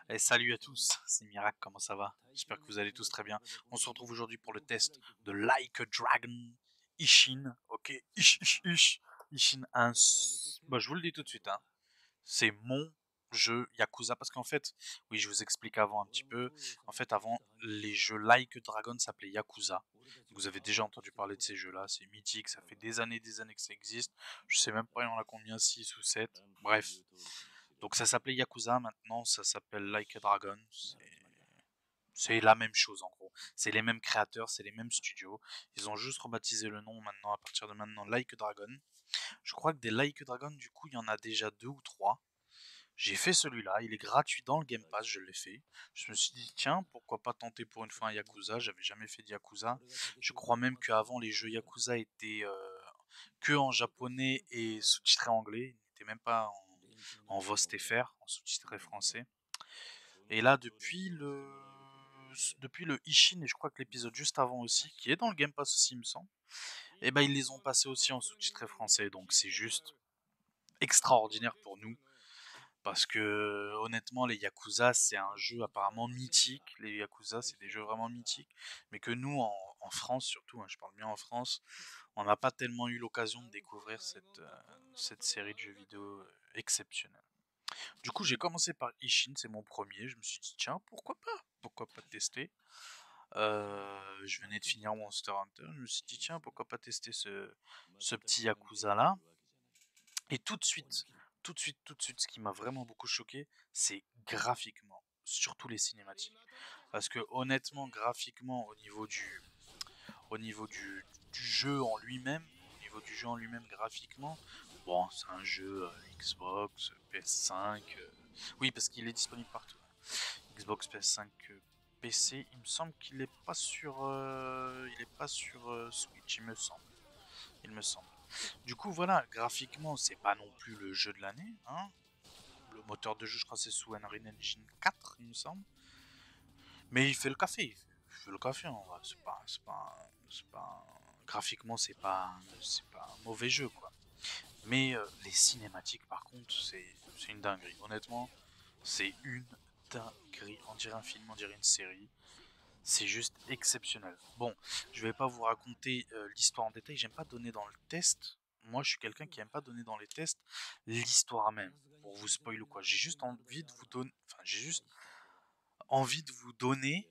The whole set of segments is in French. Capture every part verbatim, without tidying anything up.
Et salut à tous, c'est Mirac, comment ça va? J'espère que vous allez tous très bien. On se retrouve aujourd'hui pour le test de Like a Dragon Ishin. Ok, Ish, Ish, Ish. Ishin un. Bah, je vous le dis tout de suite, hein. C'est mon jeu Yakuza parce qu'en fait, oui, je vous explique avant un petit peu. En fait, avant, les jeux Like a Dragon s'appelaient Yakuza. Vous avez déjà entendu parler de ces jeux-là, c'est mythique, ça fait des années, des années que ça existe. Je sais même pas, il y en a combien, six ou sept. Bref. Donc ça s'appelait Yakuza, maintenant ça s'appelle Like a Dragon. C'est la même chose en gros. C'est les mêmes créateurs, c'est les mêmes studios. Ils ont juste rebaptisé le nom maintenant, à partir de maintenant, Like a Dragon. Je crois que des Like a Dragon, du coup, il y en a déjà deux ou trois. J'ai fait celui-là, il est gratuit dans le Game Pass, je l'ai fait. Je me suis dit, tiens, pourquoi pas tenter pour une fois un Yakuza, j'avais jamais fait de Yakuza. Je crois même qu'avant, les jeux Yakuza étaient euh, que en japonais et sous-titrés anglais. Ils n'étaient même pas en, en V O S T F R, en sous-titré français. Et là, depuis le, depuis le Ishin, et je crois que l'épisode juste avant aussi, qui est dans le Game Pass aussi, il me semble, et ben ils les ont passés aussi en sous-titré français. Donc c'est juste extraordinaire pour nous. Parce que honnêtement, les Yakuza, c'est un jeu apparemment mythique. Les Yakuza, c'est des jeux vraiment mythiques. Mais que nous, en, en France surtout, hein, je parle bien en France, on n'a pas tellement eu l'occasion de découvrir cette, euh, cette série de jeux vidéo euh, exceptionnelle. Du coup, j'ai commencé par Ishin, c'est mon premier. Je me suis dit, tiens, pourquoi pas? Pourquoi pas tester? Euh, je venais de finir Monster Hunter. Je me suis dit, tiens, pourquoi pas tester ce, ce petit Yakuza là? Et tout de suite, tout de suite, tout de suite, ce qui m'a vraiment beaucoup choqué, c'est graphiquement, surtout les cinématiques. Parce que honnêtement, graphiquement, au niveau du, au niveau du, du jeu en lui-même, au niveau du jeu en lui-même graphiquement, bon, c'est un jeu euh, Xbox, P S cinq, euh, oui, parce qu'il est disponible partout, hein. Xbox, P S cinq, euh, P C, il me semble qu'il est pas sur, euh, il est pas sur euh, Switch, il me semble, il me semble. Du coup, voilà, graphiquement, c'est pas non plus le jeu de l'année, hein. Le moteur de jeu, je crois, c'est sous Unreal Engine quatre, il me semble. Mais il fait le café, il fait, il fait le café, en vrai. C'est pas, c'est pas, c'est pas, graphiquement, c'est pas, c'est pas un mauvais jeu, quoi. Mais euh, les cinématiques, par contre, c'est, c'est une dinguerie. Honnêtement, c'est une dinguerie. On dirait un film, on dirait une série. C'est juste exceptionnel. Bon, je vais pas vous raconter euh, l'histoire en détail. J'aime pas donner dans le test. Moi, je suis quelqu'un qui aime pas donner dans les tests l'histoire même pour vous spoiler ou quoi. J'ai juste envie de vous donner. Enfin, j'ai juste envie de vous donner.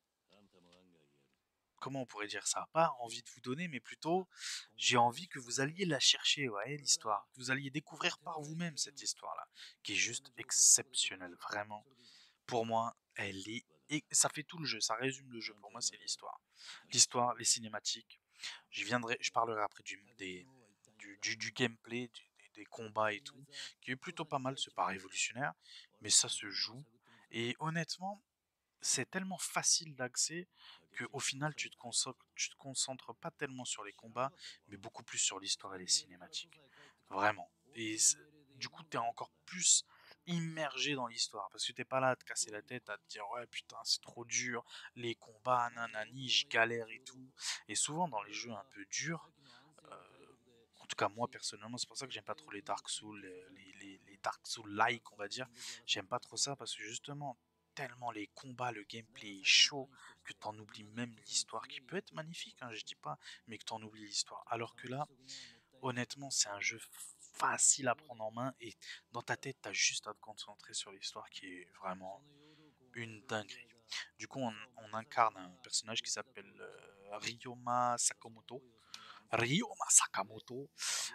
Comment on pourrait dire ça? Pas envie de vous donner, mais plutôt j'ai envie que vous alliez la chercher, ouais, l'histoire. Que vous alliez découvrir par vous-même cette histoire-là, qui est juste exceptionnelle, vraiment. Pour moi, elle est. Et ça fait tout le jeu, ça résume le jeu. Pour moi, c'est l'histoire. L'histoire, les cinématiques. Je viendrai, je parlerai après du, des, du, du, du gameplay, du- des, des combats et tout, qui est plutôt pas mal, c'est pas révolutionnaire, mais ça se joue. Et honnêtement, c'est tellement facile d'accès que au final, tu te concentres, tu te concentres pas tellement sur les combats, mais beaucoup plus sur l'histoire et les cinématiques. Vraiment. Et du coup, t'es encore plus immergé dans l'histoire parce que t'es pas là à te casser la tête à te dire ouais putain c'est trop dur les combats nanani je galère et tout, et souvent dans les jeux un peu durs, euh, en tout cas moi personnellement c'est pour ça que j'aime pas trop les Dark Souls, les, les, les Dark Souls like on va dire, j'aime pas trop ça parce que justement tellement les combats, le gameplay est chaud que t'en oublies même l'histoire qui peut être magnifique, hein, je dis pas, mais que t'en oublies l'histoire, alors que là honnêtement, c'est un jeu facile à prendre en main et dans ta tête, t'as juste à te concentrer sur l'histoire qui est vraiment une dinguerie. Du coup, on, on incarne un personnage qui s'appelle euh, Ryoma Sakamoto. Ryoma Sakamoto,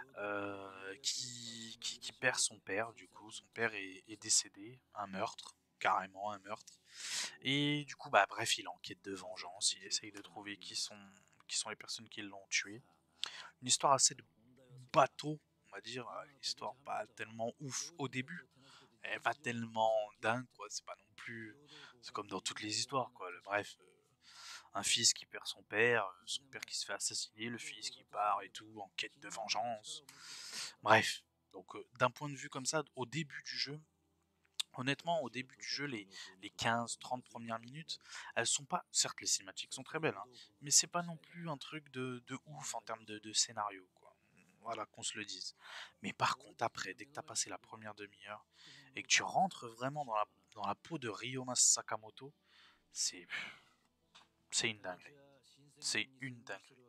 euh, qui, qui, qui perd son père, du coup, son père est, est décédé, un meurtre, carrément un meurtre. Et du coup, bah bref, il enquête de vengeance, il essaye de trouver qui sont, qui sont les personnes qui l'ont tué. Une histoire assez de bateau, on va dire, euh, une histoire pas tellement ouf au début, elle va tellement dingue, quoi, c'est pas non plus, c'est comme dans toutes les histoires, quoi, le, bref, euh, un fils qui perd son père, euh, son père qui se fait assassiner, le fils qui part et tout, en quête de vengeance, bref, donc euh, d'un point de vue comme ça, au début du jeu, honnêtement, au début du jeu, les, les quinze trente premières minutes, elles sont pas, certes les cinématiques sont très belles, hein, mais c'est pas non plus un truc de, de ouf en termes de, de scénario, quoi. Voilà, qu'on se le dise. Mais par contre, après, dès que t'as passé la première demi-heure et que tu rentres vraiment dans la, dans la peau de Ryoma Sakamoto, c'est c'est une dinguerie. C'est une dinguerie.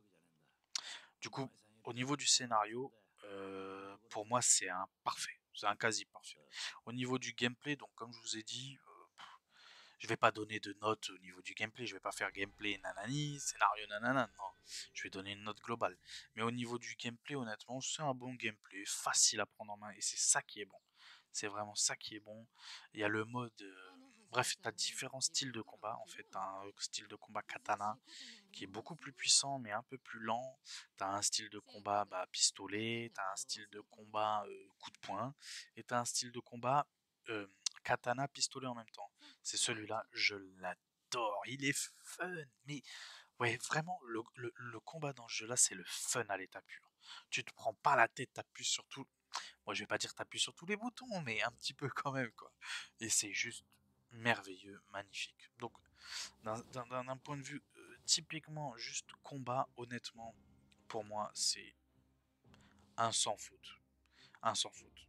Du coup, au niveau du scénario, euh, pour moi, c'est un parfait. C'est un quasi parfait. Au niveau du gameplay, donc comme je vous ai dit, euh, je vais pas donner de notes au niveau du gameplay. Je vais pas faire gameplay nanani, scénario nanana. Non, je vais donner une note globale. Mais au niveau du gameplay, honnêtement, c'est un bon gameplay, facile à prendre en main, et c'est ça qui est bon. C'est vraiment ça qui est bon. Il y a le mode. euh, Bref, tu as différents styles de combat. En fait, tu as un style de combat katana qui est beaucoup plus puissant mais un peu plus lent. Tu as un style de combat bah, pistolet, tu as un style de combat euh, coup de poing, et tu as un style de combat euh, katana pistolet en même temps. C'est celui-là, je l'adore. Il est fun, mais ouais, vraiment, le, le, le combat dans ce jeu-là, c'est le fun à l'état pur. Tu te prends pas la tête, t'appuies sur tout. Moi, je vais pas dire t'appuies sur tous les boutons, mais un petit peu quand même, quoi. Et c'est juste merveilleux, magnifique. Donc, d'un- d'un d'un point de vue euh, typiquement juste combat, honnêtement, pour moi, c'est un sans faute. Un sans faute.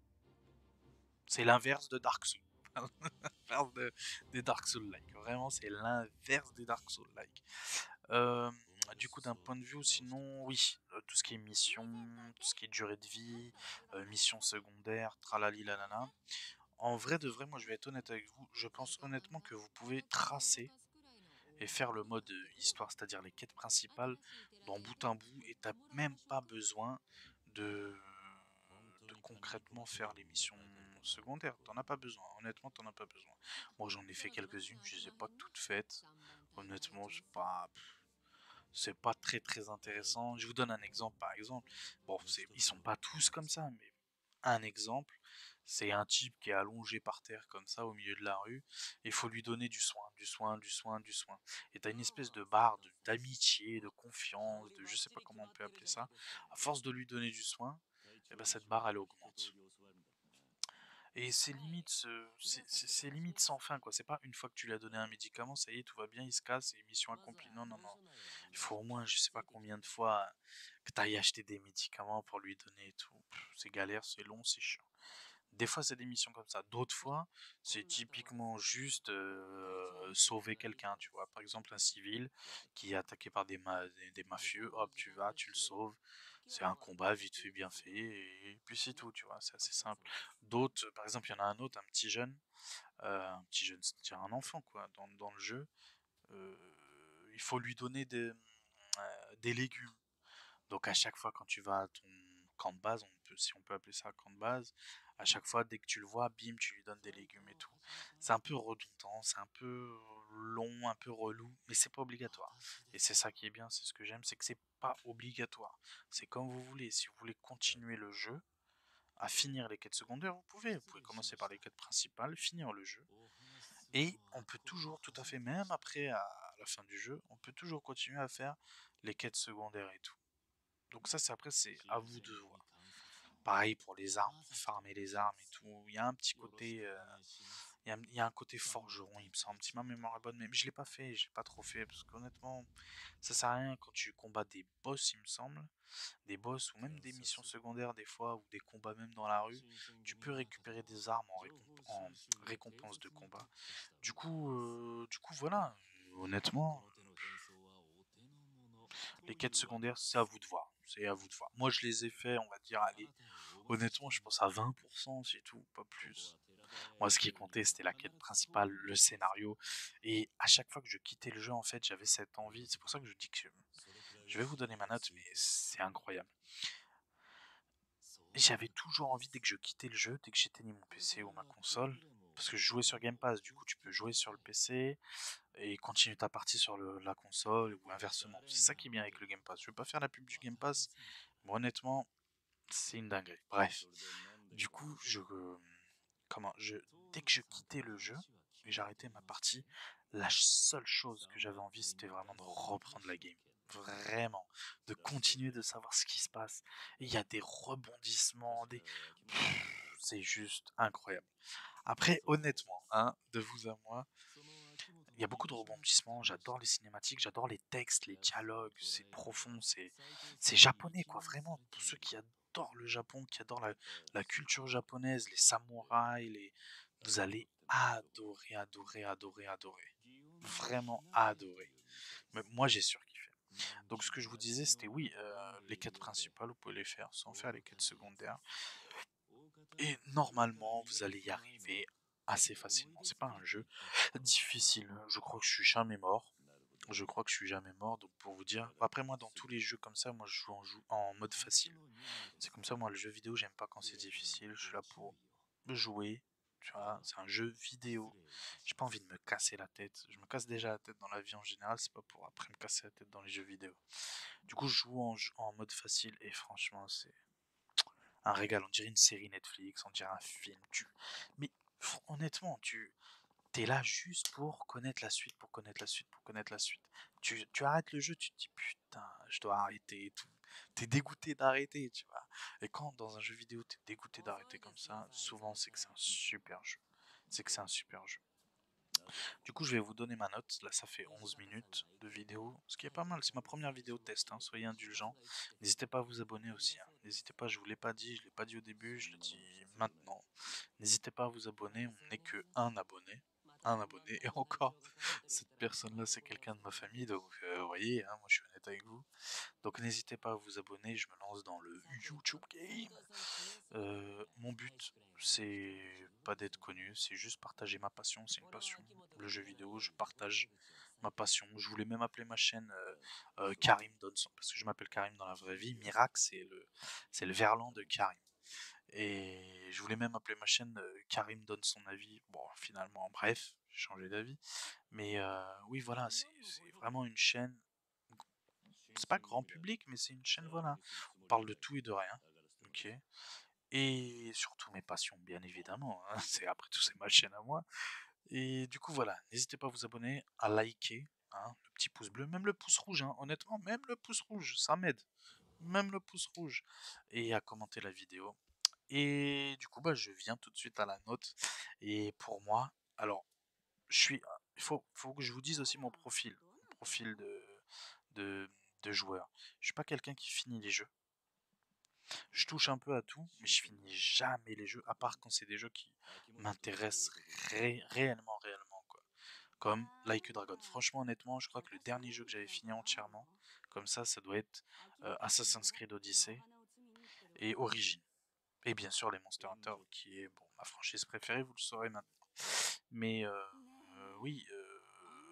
C'est l'inverse de Dark Souls. L'inverse de, des Dark Souls-like. Vraiment, c'est l'inverse des Dark Souls-like. Euh, du coup, d'un point de vue, sinon, oui, euh, tout ce qui est mission, tout ce qui est durée de vie, euh, mission secondaire, tralali lalala. En vrai de vrai, moi je vais être honnête avec vous, je pense honnêtement que vous pouvez tracer et faire le mode euh, histoire, c'est-à-dire les quêtes principales, dans bout en bout, et t'as même pas besoin de, de concrètement faire les missions secondaires. T'en as pas besoin, honnêtement, t'en as pas besoin. Moi j'en ai fait quelques-unes, je les ai pas toutes faites. Honnêtement, c'est pas, c'est pas très très intéressant. Je vous donne un exemple par exemple. Bon, c'est, ils sont pas tous comme ça, mais un exemple, c'est un type qui est allongé par terre comme ça au milieu de la rue. Il faut lui donner du soin, du soin, du soin, du soin. Et t'as une espèce de barre de- d'amitié, de confiance, de je sais pas comment on peut appeler ça. À force de lui donner du soin, et ben cette barre elle augmente. Et c'est limite, euh, c'est c'est- c'est limite sans fin quoi. C'est pas une fois que tu lui as donné un médicament, ça y est, tout va bien, il se casse et mission accomplie. Non, non, non. Il faut au moins, je sais pas combien de fois que tu ailles acheter des médicaments pour lui donner et tout. Pff, c'est galère, c'est long, c'est chiant. Des fois, c'est des missions comme ça. D'autres fois, c'est typiquement juste euh, sauver quelqu'un, tu vois. Par exemple, un civil qui est attaqué par des, ma- des, des mafieux, hop, tu vas, tu le sauves. C'est un combat vite fait, bien fait, et puis c'est tout, tu vois. C'est assez simple. D'autres, par exemple, il y en a un autre, un petit jeune, euh, un petit jeune, c'est-à-dire un enfant, quoi, dans, dans le jeu. euh, il faut lui donner des, euh, des légumes. Donc à chaque fois quand tu vas à ton camp de base, on peut, si on peut appeler ça un camp de base, à chaque fois dès que tu le vois, bim, tu lui donnes des légumes et tout. C'est un peu redondant, c'est un peu long, un peu relou, mais c'est pas obligatoire. Et c'est ça qui est bien, c'est ce que j'aime, c'est que c'est pas obligatoire. C'est comme vous voulez. Si vous voulez continuer le jeu, à finir les quêtes secondaires, vous pouvez. Vous pouvez commencer par les quêtes principales, finir le jeu. Et on peut toujours, tout à fait, même après à la fin du jeu, on peut toujours continuer à faire les quêtes secondaires et tout. Donc ça, c'est après, c'est à vous de voir. Pareil pour les armes, pour farmer les armes et tout. Il y a un petit côté, euh, il, y a, il y a un côté forgeron, il me semble. Si ma mémoire est bonne, mais je l'ai pas fait, je l'ai pas trop fait parce qu'honnêtement, ça sert à rien quand tu combats des boss, il me semble, des boss ou même des missions secondaires des fois ou des combats même dans la rue. Tu peux récupérer des armes en, récomp- en récompense de combat. Du coup, euh, du coup voilà. Honnêtement, les quêtes secondaires, c'est à vous de voir. C'est à vous de voir. Moi, je les ai fait, on va dire, allez, honnêtement, je pense à vingt pour cent, c'est tout, pas plus. Moi, ce qui comptait, c'était la quête principale, le scénario. Et à chaque fois que je quittais le jeu, en fait, j'avais cette envie. C'est pour ça que je dis que je vais vous donner ma note, mais c'est incroyable. J'avais toujours envie, dès que je quittais le jeu, dès que j'éteignais mon P C ou ma console, parce que je jouais sur Game Pass, du coup, tu peux jouer sur le P C et continuer ta partie sur le- la console ou inversement. C'est ça qui est bien avec le Game Pass. Je vais pas faire la pub du Game Pass, mais honnêtement, c'est une dinguerie. Bref, du coup, je, euh, comment, je, dès que je quittais le jeu et j'arrêtais ma partie, la seule chose que j'avais envie, c'était vraiment de reprendre la game. Vraiment, de continuer de savoir ce qui se passe. Et il y a des rebondissements, des, pff, c'est juste incroyable. Après, honnêtement, hein, de vous à moi, il y a beaucoup de rebondissements, j'adore les cinématiques, j'adore les textes, les dialogues, c'est profond, c'est c'est japonais quoi, vraiment. Pour ceux qui adorent le Japon, qui adorent la, la culture japonaise, les samouraïs, les... vous allez adoré, adoré, adoré, adoré. Vraiment adoré. Mais moi, j'ai surkiffé. Donc, ce que je vous disais, c'était oui, euh, les quêtes principales, vous pouvez les faire sans faire les quêtes secondaires. Et normalement, vous allez y arriver assez facilement. C'est pas un jeu difficile. Je crois que je suis jamais mort. Je crois que je suis jamais mort. Donc, pour vous dire, après moi, dans tous les jeux comme ça, moi, je joue en, jou- en mode facile. C'est comme ça, moi, le jeu vidéo, j'aime pas quand c'est difficile. Je suis là pour jouer. Tu vois, c'est un jeu vidéo. J'ai pas envie de me casser la tête. Je me casse déjà la tête dans la vie en général. C'est pas pour après me casser la tête dans les jeux vidéo. Du coup, je joue en, en mode facile et franchement, c'est un régal. On dirait une série Netflix, on dirait un film. Tu... Mais honnêtement, tu es là juste pour connaître la suite, pour connaître la suite, pour connaître la suite. Tu, tu arrêtes le jeu, tu te dis putain, je dois arrêter et tout. T'es dégoûté d'arrêter, tu vois. Et quand dans un jeu vidéo t'es dégoûté d'arrêter comme ça, souvent c'est que c'est un super jeu. C'est que c'est un super jeu. Du coup, je vais vous donner ma note. Là, ça fait onze minutes de vidéo, ce qui est pas mal. C'est ma première vidéo test, hein. Soyez indulgents. N'hésitez pas à vous abonner aussi, hein. N'hésitez pas, je vous l'ai pas dit, je l'ai pas dit au début, je le dis maintenant. N'hésitez pas à vous abonner, on n'est que un abonné. Un abonné, et encore, cette personne-là, c'est quelqu'un de ma famille, donc euh, vous voyez, hein, moi je suis honnête avec vous. Donc n'hésitez pas à vous abonner, je me lance dans le YouTube Game. Euh, mon but, c'est pas d'être connu, c'est juste partager ma passion, c'est une passion. Le jeu vidéo, je partage ma passion. Je voulais même appeler ma chaîne euh, euh, Karim Donson, parce que je m'appelle Karim dans la vraie vie. Mirac, c'est le, c'est le verlan de Karim. Et je voulais même appeler ma chaîne euh, Karim donne son avis. Bon, finalement, bref, j'ai changé d'avis. Mais euh, oui, voilà, c'est vraiment une chaîne. C'est pas grand public, mais c'est une chaîne, voilà. On parle de tout et de rien. Ok. Et surtout mes passions, bien évidemment, hein. C'est après tout, c'est ma chaîne à moi. Et du coup, voilà, n'hésitez pas à vous abonner, à liker, hein, le petit pouce bleu, même le pouce rouge, hein, honnêtement, même le pouce rouge, ça m'aide. Même le pouce rouge. Et à commenter la vidéo. Et du coup, bah, je viens tout de suite à la note. Et pour moi, alors, je suis, il faut, faut que je vous dise aussi mon profil, mon profil de, de, de joueur. Je suis pas quelqu'un qui finit les jeux. Je touche un peu à tout, mais je finis jamais les jeux, à part quand c'est des jeux qui m'intéressent ré- réellement, réellement, quoi. Comme Like a Dragon. Franchement, honnêtement, je crois que le dernier jeu que j'avais fini entièrement, comme ça, ça doit être euh, Assassin's Creed Odyssey et Origin. Et bien sûr, les Monster Hunter, qui est bon, ma franchise préférée, vous le saurez maintenant. Mais euh, euh, oui, euh,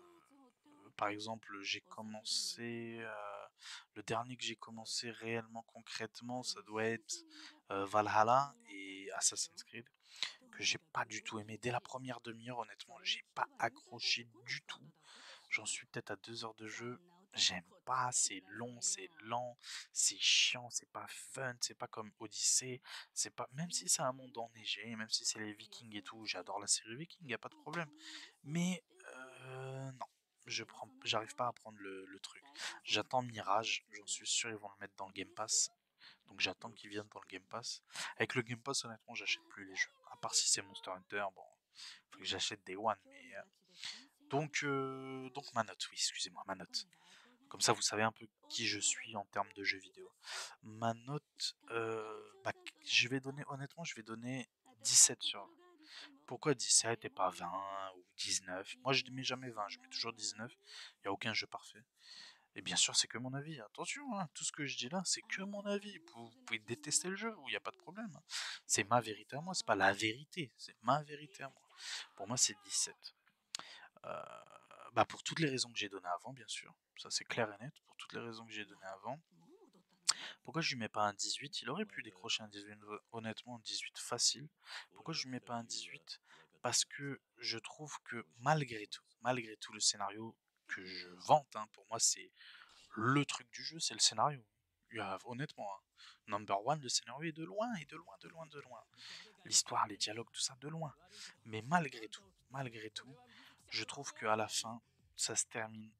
par exemple, j'ai commencé. Euh, le dernier que j'ai commencé réellement concrètement, ça doit être euh, Valhalla et Assassin's Creed, que j'ai pas du tout aimé. Dès la première demi-heure, honnêtement, j'ai pas accroché du tout. J'en suis peut-être à deux heures de jeu. J'aime pas, c'est long, c'est lent, c'est chiant, c'est pas fun, c'est pas comme Odyssey, c'est pas. Même si c'est un monde enneigé, même si c'est les Vikings et tout, j'adore la série Viking, y a pas de problème. Mais euh, non, je prends, j'arrive pas à prendre le, le truc. J'attends Mirage, j'en suis sûr ils vont le mettre dans le Game Pass. Donc j'attends qu'ils viennent dans le Game Pass. Avec le Game Pass, honnêtement, j'achète plus les jeux. À part si c'est Monster Hunter, bon, faut que j'achète des One, mais euh, donc, euh, donc ma note, oui, excusez-moi, ma note. Comme ça, vous savez un peu qui je suis en termes de jeux vidéo. Ma note, euh, bah, je vais donner, honnêtement, je vais donner dix-sept sur vingt. Pourquoi dix-sept et pas vingt ou dix-neuf? Moi, je ne mets jamais vingt, je mets toujours dix-neuf. Il n'y a aucun jeu parfait. Et bien sûr, c'est que mon avis. Attention, hein, tout ce que je dis là, c'est que mon avis. Vous pouvez détester le jeu, il n'y a pas de problème. C'est ma vérité à moi, c'est pas la vérité, c'est ma vérité à moi. Pour moi, c'est dix-sept. Euh, bah pour toutes les raisons que j'ai données avant, bien sûr. Ça, c'est clair et net. Pour toutes les raisons que j'ai données avant. Pourquoi je lui mets pas un dix-huit? Il aurait pu décrocher un dix-huit, honnêtement, un dix-huit facile. Pourquoi je lui mets pas un dix-huit? Parce que je trouve que malgré tout, malgré tout le scénario que je vante, hein, pour moi c'est le truc du jeu, c'est le scénario. Il y a, honnêtement, hein, number one, le scénario est de loin, et de loin, de loin, de loin. L'histoire, les dialogues, tout ça, de loin. Mais malgré tout, malgré tout, je trouve qu'à la fin, ça se termine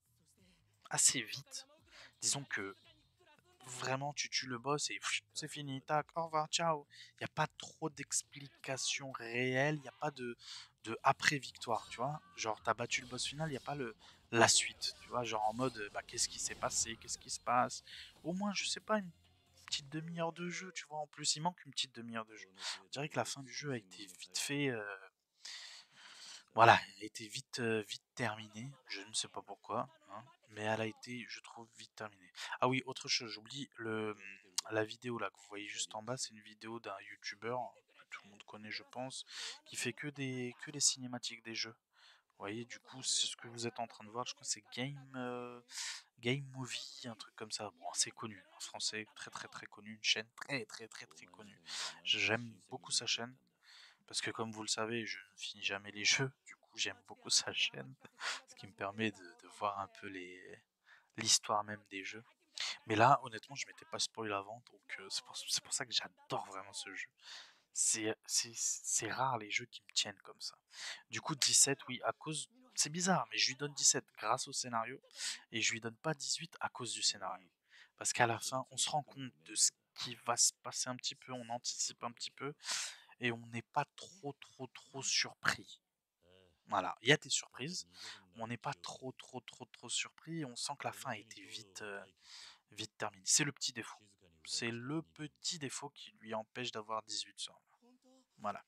assez vite. Disons que vraiment tu tues le boss et c'est fini, tac, au revoir, ciao. Il n'y a pas trop d'explications réelles, il n'y a pas de, de après-victoire, tu vois. Genre, t'as battu le boss final, il n'y a pas le, la suite, tu vois. Genre en mode, bah, qu'est-ce qui s'est passé, qu'est-ce qui se passe. Au moins, je sais pas, une petite demi-heure de jeu, tu vois. En plus, il manque une petite demi-heure de jeu. On dirait que la fin du jeu a été vite fait. Euh, Voilà, elle a été vite, euh, vite terminée. Je ne sais pas pourquoi, hein, mais elle a été, je trouve, vite terminée. Ah oui, autre chose, j'oublie le la vidéo là que vous voyez juste en bas, c'est une vidéo d'un YouTuber que tout le monde connaît, je pense, qui fait que des que les cinématiques des jeux. Vous voyez, du coup, c'est ce que vous êtes en train de voir. Je crois que c'est Game euh, Game Movie, un truc comme ça. Bon, c'est connu, en français, très très très connu, une chaîne très très très très connue. J'aime beaucoup sa chaîne. Parce que comme vous le savez, je ne finis jamais les jeux, du coup j'aime beaucoup sa chaîne, ce qui me permet de, de voir un peu les l'histoire même des jeux. Mais là, honnêtement, je m'étais pas spoil avant, donc euh, c'est pour, c'est pour ça que j'adore vraiment ce jeu. C'est c'est- c'est rare les jeux qui me tiennent comme ça. Du coup, dix-sept, oui, à cause... C'est bizarre, mais je lui donne dix-sept grâce au scénario, et je lui donne pas dix-huit à cause du scénario. Parce qu'à la fin, on se rend compte de ce qui va se passer un petit peu, on anticipe un petit peu, et on n'est pas trop trop trop surpris. Voilà, il y a des surprises, mais on n'est pas trop trop trop trop surpris et on sent que la fin a été vite euh, vite terminée. C'est le petit défaut. C'est le petit défaut qui lui empêche d'avoir dix-huit sur vingt. Voilà.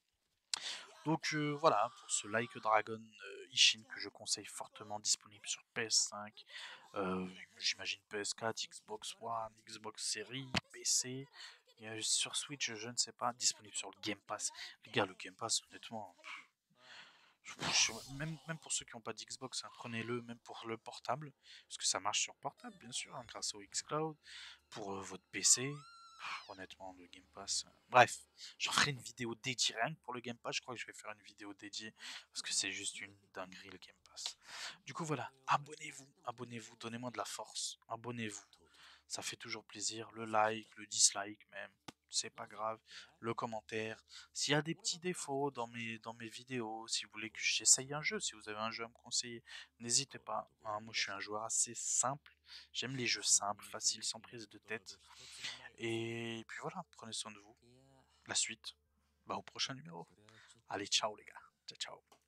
Donc euh, voilà, pour ce Like a Dragon euh, Ishin que je conseille fortement, disponible sur P S cinq, euh, j'imagine P S quatre, Xbox One, Xbox Series, P C, et, euh, sur Switch, je ne sais pas, disponible sur le Game Pass. Les gars, le Game Pass, honnêtement, je- je- même, même pour ceux qui n'ont pas d'Xbox, hein, prenez-le même pour le portable, parce que ça marche sur portable, bien sûr, hein, grâce au xCloud, pour euh, votre P C. Pff, honnêtement, le Game Pass. euh, Bref, j'en ferai une vidéo dédiée rien que pour le Game Pass. Je crois que je vais faire une vidéo dédiée parce que c'est juste une dinguerie le Game Pass. Du coup, voilà, abonnez-vous, abonnez-vous, donnez-moi de la force, abonnez-vous. Ça fait toujours plaisir. Le like, le dislike même, c'est pas grave. Le commentaire. S'il y a des petits défauts dans mes, dans mes vidéos, si vous voulez que j'essaye un jeu, si vous avez un jeu à me conseiller, n'hésitez pas, hein. Moi, je suis un joueur assez simple. J'aime les jeux simples, faciles, sans prise de tête. Et puis voilà, prenez soin de vous. La suite, bah, au prochain numéro. Allez, ciao les gars. Ciao, ciao.